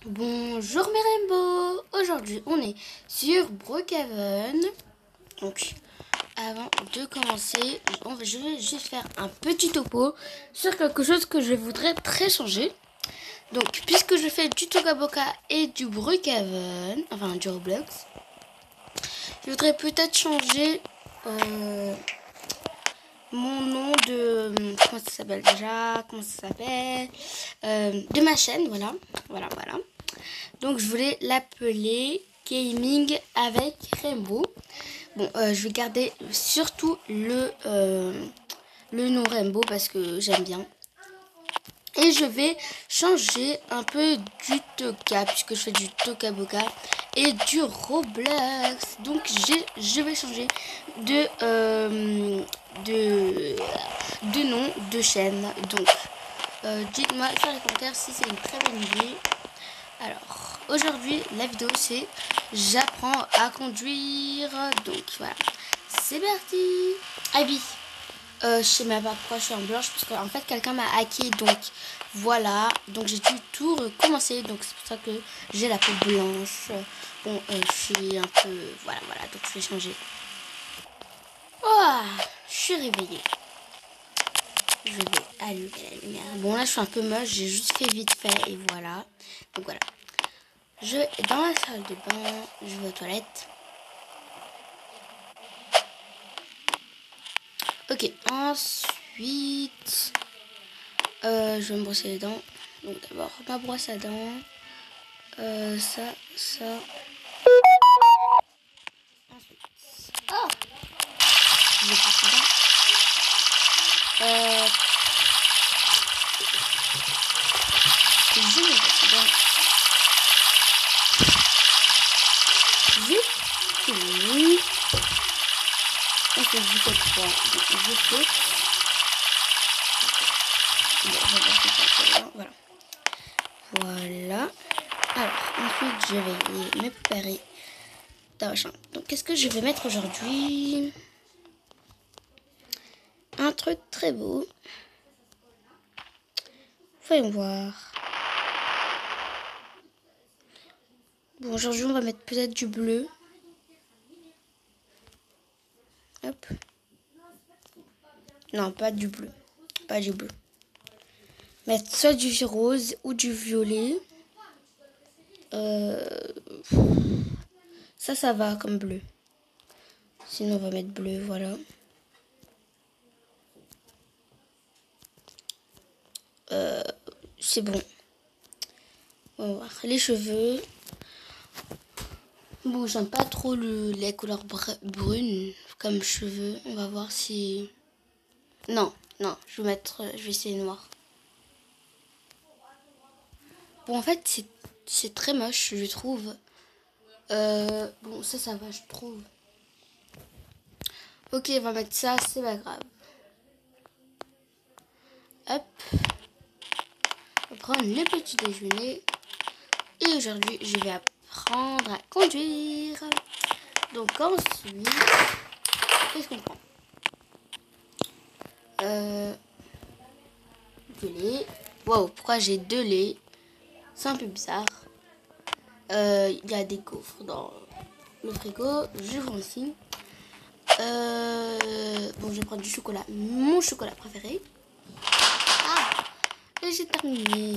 Bonjour mes Rainbow. Aujourd'hui on est sur Brookhaven. Donc avant de commencer, je vais juste faire un petit topo sur quelque chose que je voudrais très changer. Donc puisque je fais du Toca Boca et du Brookhaven, enfin du Roblox, je voudrais peut-être changer mon nom de... Comment ça s'appelle déjà? Comment ça s'appelle de ma chaîne, voilà. Donc je voulais l'appeler Gaming avec Rainbow. Bon, je vais garder surtout le nom Rainbow parce que j'aime bien. Et je vais changer un peu du Toca puisque je fais du Toca Boca et du Roblox. Donc je vais changer de nom de chaîne. Donc dites-moi dans les commentaires si c'est une très bonne idée. Alors aujourd'hui la vidéo c'est j'apprends à conduire. Donc voilà, c'est parti. Abby. Je sais même pas pourquoi je suis en blanche parce qu'en fait quelqu'un m'a hacké, donc voilà, donc j'ai dû tout recommencer, donc c'est pour ça que j'ai la peau blanche. Bon, je suis un peu, voilà, donc je vais changer. Oh, je suis réveillée. Je vais allumer la lumière. Bon là je suis un peu moche, j'ai juste fait vite fait et voilà. Donc voilà, je vais dans la salle de bain, je vais aux toilettes. Ok, ensuite je vais me brosser les dents. Donc d'abord ma brosse à dents, ça. Ensuite, oh, je vais brosser les dents. Je vais brosser les dents. J'ai fini. On fait jusqu'à 3. Donc je fais. Bon, je vais brosser les dents. Voilà. Voilà. Alors, ensuite, je vais me préparer dans ma chambre. Donc, qu'est-ce que je vais mettre aujourd'hui? Un truc très beau. Voyons voir. Bon, aujourd'hui, on va mettre peut-être du bleu. Hop. Non, pas du bleu. Pas du bleu. Mettre soit du rose ou du violet. Ça va comme bleu. Sinon, on va mettre bleu, voilà. C'est bon. On va voir. Les cheveux. Bon, j'aime pas trop les couleurs brunes comme cheveux. On va voir si... Non, je vais essayer noir. Bon, en fait, c'est très moche, je trouve. Bon, ça va, je trouve. Ok, on va mettre ça, c'est pas grave. Hop. On va prendre le petit déjeuner. Et aujourd'hui, je vais apprendre à conduire. Donc ensuite, qu'est-ce qu'on prend? Du lait. Wow, pourquoi j'ai 2 laits? C'est un peu bizarre. Il y a des gaufres dans le frigo. Je prends aussi. Bon, je vais prendre du chocolat. Mon chocolat préféré. Ah, et j'ai terminé.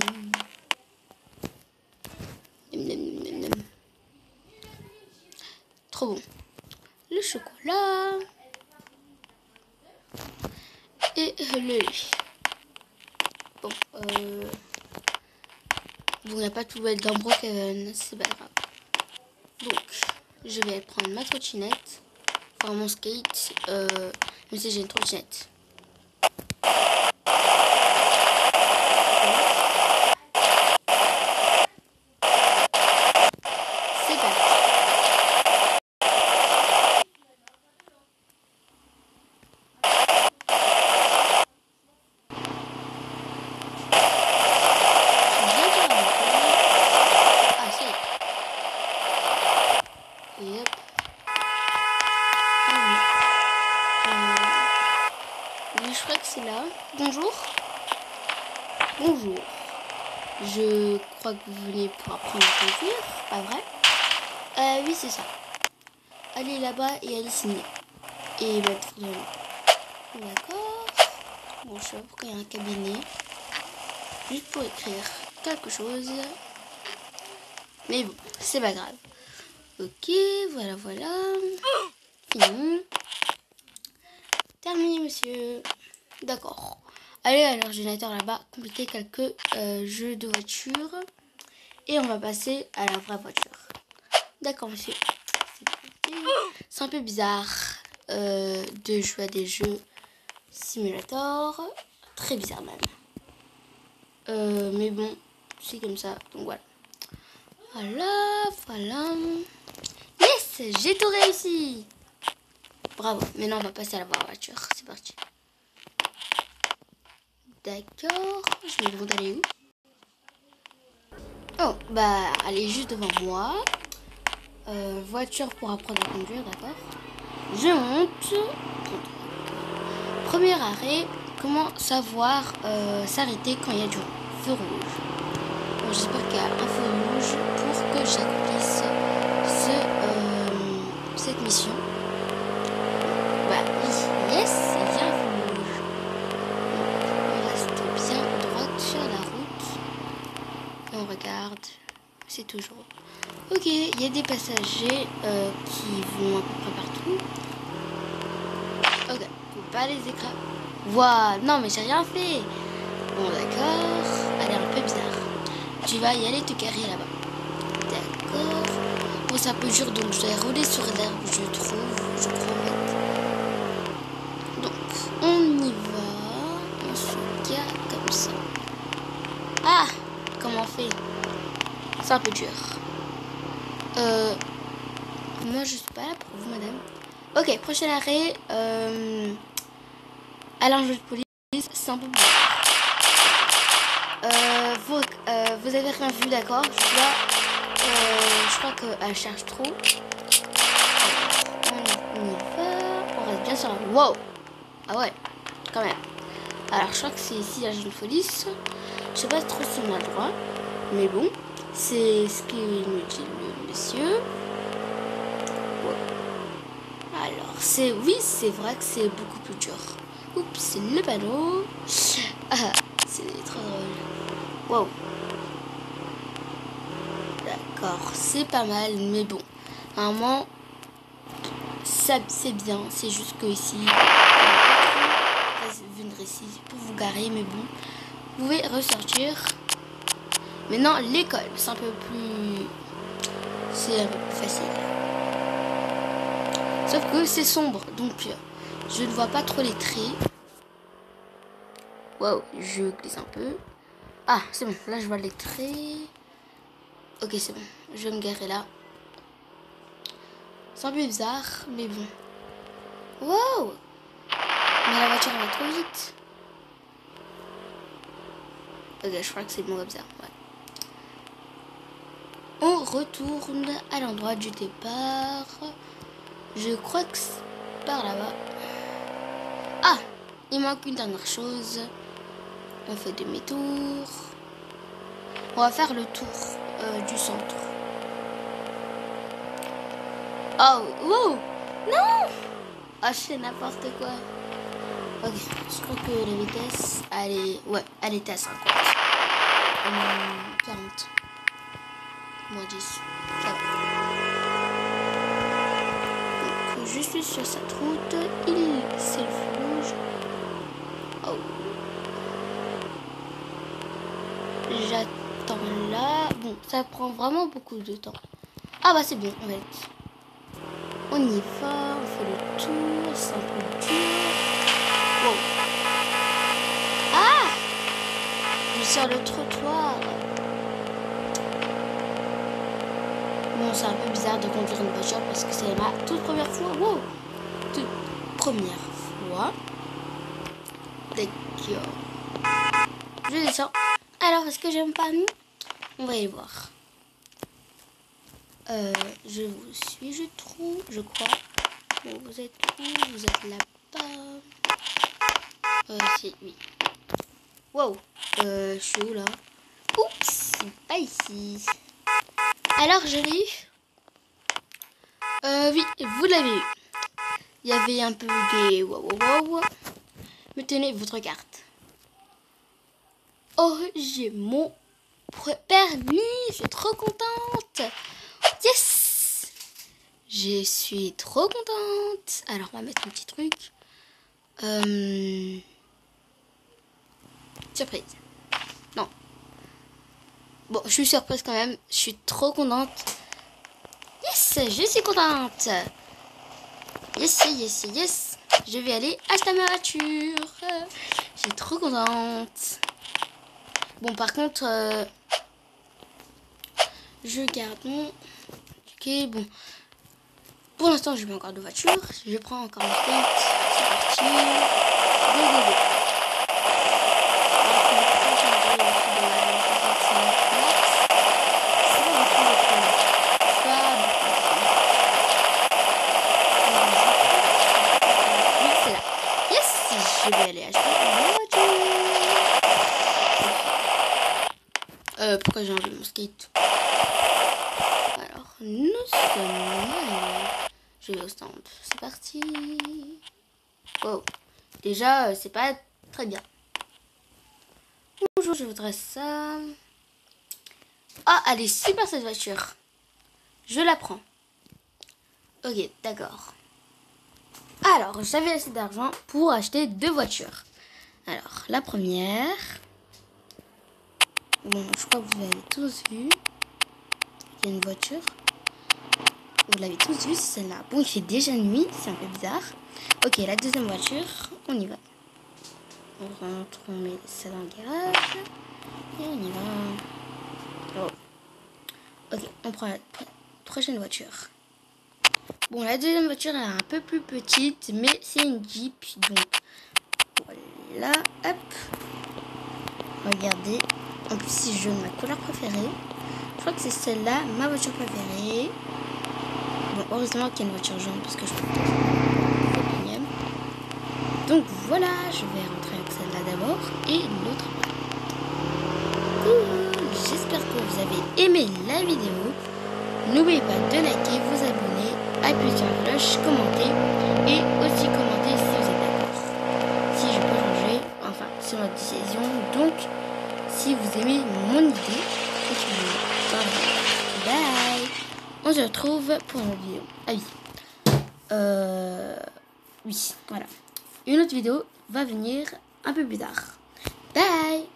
Trop bon. Le chocolat. Et le lait. Bon, il n'y a pas tout dans Brookhaven, c'est pas grave. Donc, je vais prendre ma trottinette. Enfin, mon skate. Même si j'ai une trottinette. C'est parti. Et hop. Oui, je crois que c'est là. Bonjour. Bonjour. Je crois que vous venez pour apprendre à conduire, pas vrai? Oui, c'est ça. Allez là-bas et allez signer. Et mettre de nom. D'accord. Bon, je sais pas pourquoi il y a un cabinet. Juste pour écrire quelque chose. Mais bon, c'est pas grave. Ok, voilà, voilà. Fini. Terminé, monsieur. D'accord. Allez à l'ordinateur là-bas, compléter quelques jeux de voiture. Et on va passer à la vraie voiture. D'accord, monsieur. C'est un peu bizarre de jouer à des jeux simulator. Très bizarre même. Mais bon, c'est comme ça. Donc voilà. Voilà, voilà. Yes, j'ai tout réussi. Bravo. Maintenant, on va passer à la vraie voiture. C'est parti. D'accord. Je vais vous aller où? Oh, bah, elle est juste devant moi. Voiture pour apprendre à conduire, d'accord. Je monte. Premier arrêt. Comment savoir s'arrêter quand il y a du feu rouge? Bon, j'espère qu'il y a un feu rouge pour que j'accomplisse cette mission. Bah oui, yes, il y a un feu rouge. On reste bien droite sur la route. Et on regarde. C'est toujours. Ok, il y a des passagers qui vont à peu près partout. Ok, faut pas les écraser. Waouh, non mais j'ai rien fait. Bon d'accord, elle est un peu bizarre. Tu vas y aller te garer là-bas. D'accord. Bon, c'est un peu dur donc je dois rouler sur l'herbe, je crois. Donc on y va, on se gare comme ça. Ah, comment on fait? C'est un peu dur. Moi je suis pas là pour vous, madame. Ok, prochain arrêt. À l'enjeu de police, c'est un peu bizarre. Vous avez rien vu, d'accord? Je crois qu'elle cherche trop. On y va. On reste bien sur la... Wow! Ah ouais, quand même. Alors, je crois que c'est ici l'agent de police. Je sais pas trop si on a le droit. Mais bon, c'est ce qu'il nous dit le monsieur. Alors, oui, c'est vrai que c'est beaucoup plus dur. Oups, c'est le panneau. Ah, c'est trop drôle. Wow. D'accord, c'est pas mal, mais bon. Normalement, ça c'est bien. C'est juste que ici, vous viendrez ici pour vous garer, mais bon. Vous pouvez ressortir. Maintenant, l'école, c'est un peu plus facile. Sauf que c'est sombre, donc je ne vois pas trop les traits. Wow, je glisse un peu. Ah, c'est bon, là je vois les traits. Ok, c'est bon, je vais me garer là. C'est un peu bizarre, mais bon. Wow! Mais la voiture va trop vite. Ok, je crois que c'est bon comme ça. Ouais. On retourne à l'endroit du départ. Je crois que c'est par là-bas. Ah! Il manque une dernière chose. On fait demi-tour. On va faire le tour du centre. Oh! Wow! Non! Ah, je fais n'importe quoi. Ok, je crois que la vitesse, elle était à 50. 40. Moins 10. Ça va. Donc, je suis sur cette route. C'est le feu rouge. Oh. J'attends là. Bon, ça prend vraiment beaucoup de temps. Ah bah c'est bon, en fait. On y va, on fait le tour. C'est un peu dur. Wow. Ah! Je suis sur le trottoir. Bon, c'est un peu bizarre de conduire une voiture parce que c'est ma toute première fois. Wow! Toute première fois. D'accord. Je descends. Alors, est-ce que j'aime pas nous? On va y voir. Je vous suis, je trouve, je crois. Bon, vous êtes où? Vous êtes là-bas. C'est oui. Wow. Je suis où là? Oups! pas ici. Alors, je l'ai eu. Oui, vous l'avez eu. Il y avait un peu des wow. Me tenez votre carte. Oh, j'ai mon permis. Je suis trop contente. Yes! Je suis trop contente. Alors, on va mettre un petit truc. Surprise. Non. Bon, je suis surprise quand même. Je suis trop contente. Yes, je suis contente. Yes. Je vais aller acheter ma voiture. Je suis trop contente. Bon, par contre, je garde mon... Ok, bon. Pour l'instant, je n'ai pas encore de voiture. Je prends encore une tête. C'est parti. Go. Je vais aller acheter une voiture. Pourquoi j'ai enlevé mon skate? Alors, nous sommes... Je vais au stand. C'est parti. Wow. Déjà, c'est pas très bien. Bonjour, je voudrais ça. Ah, elle est super cette voiture. Je la prends. Ok, d'accord. Alors, j'avais assez d'argent pour acheter 2 voitures. Alors, la première... Bon, je crois que vous l'avez tous vu. Il y a une voiture. Vous l'avez tous vu, c'est celle-là. Bon, il fait déjà nuit, c'est un peu bizarre. Ok, la deuxième voiture, on y va. On rentre, on met ça dans le garage. Et on y va. Oh. Ok, on prend la prochaine voiture. Bon, la deuxième voiture, elle est un peu plus petite, mais c'est une Jeep. Donc, voilà, hop. Regardez. En plus, c'est jaune, ma couleur préférée. Je crois que c'est celle-là, ma voiture préférée. Bon, heureusement qu'il y a une voiture jaune, parce que je peux pas énième. Donc, voilà, je vais rentrer avec celle-là d'abord. Et l'autre. J'espère que vous avez aimé la vidéo. N'oubliez pas de liker, vous abonner, appuyer sur la cloche, commenter et aussi commenter si vous êtes d'accord. Si je peux changer, enfin c'est votre décision. Donc si vous aimez mon idée, bye. On se retrouve pour une autre vidéo. Ah oui. Oui, voilà. Une autre vidéo va venir un peu plus tard. Bye.